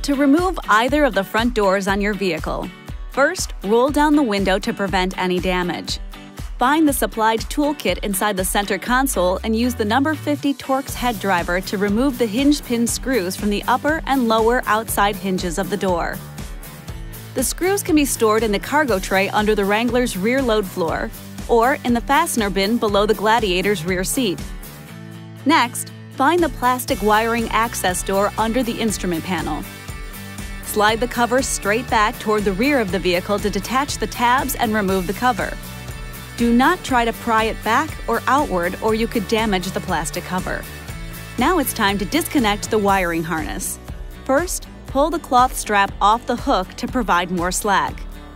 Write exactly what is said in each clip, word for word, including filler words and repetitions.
To remove either of the front doors on your vehicle, first, roll down the window to prevent any damage. Find the supplied toolkit inside the center console and use the number fifty Torx head driver to remove the hinge pin screws from the upper and lower outside hinges of the door. The screws can be stored in the cargo tray under the Wrangler's rear load floor or in the fastener bin below the Gladiator's rear seat. Next, find the plastic wiring access door under the instrument panel. Slide the cover straight back toward the rear of the vehicle to detach the tabs and remove the cover. Do not try to pry it back or outward or you could damage the plastic cover. Now it's time to disconnect the wiring harness. First, pull the cloth strap off the hook to provide more slack.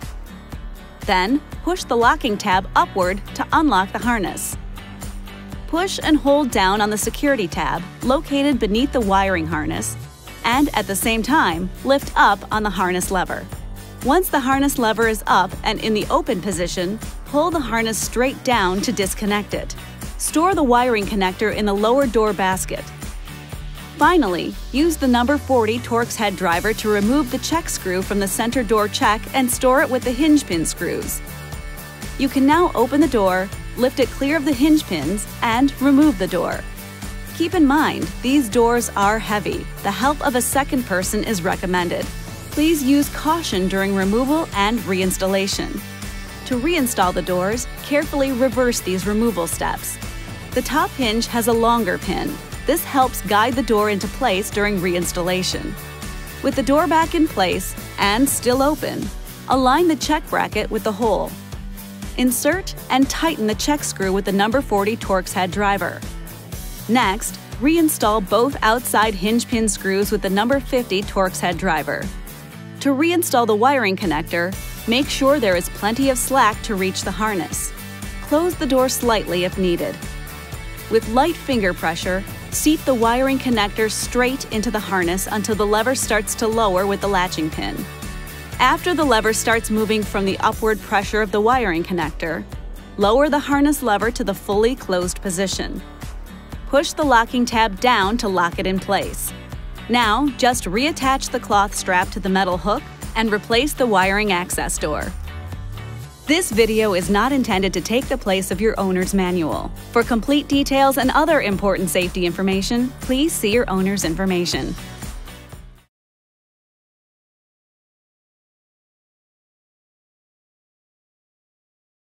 Then, push the locking tab upward to unlock the harness. Push and hold down on the security tab located beneath the wiring harness, and at the same time, lift up on the harness lever. Once the harness lever is up and in the open position, pull the harness straight down to disconnect it. Store the wiring connector in the lower door basket. Finally, use the number forty Torx head driver to remove the check screw from the center door check and store it with the hinge pin screws. You can now open the door, lift it clear of the hinge pins, and remove the door. Keep in mind, these doors are heavy. The help of a second person is recommended. Please use caution during removal and reinstallation. To reinstall the doors, carefully reverse these removal steps. The top hinge has a longer pin. This helps guide the door into place during reinstallation. With the door back in place and still open, align the check bracket with the hole. Insert and tighten the check screw with the number forty Torx head driver. Next, reinstall both outside hinge pin screws with the number fifty Torx head driver. To reinstall the wiring connector, make sure there is plenty of slack to reach the harness. Close the door slightly if needed. With light finger pressure, seat the wiring connector straight into the harness until the lever starts to lower with the latching pin. After the lever starts moving from the upward pressure of the wiring connector, lower the harness lever to the fully closed position. Push the locking tab down to lock it in place. Now, just reattach the cloth strap to the metal hook and replace the wiring access door. This video is not intended to take the place of your owner's manual. For complete details and other important safety information, please see your owner's information.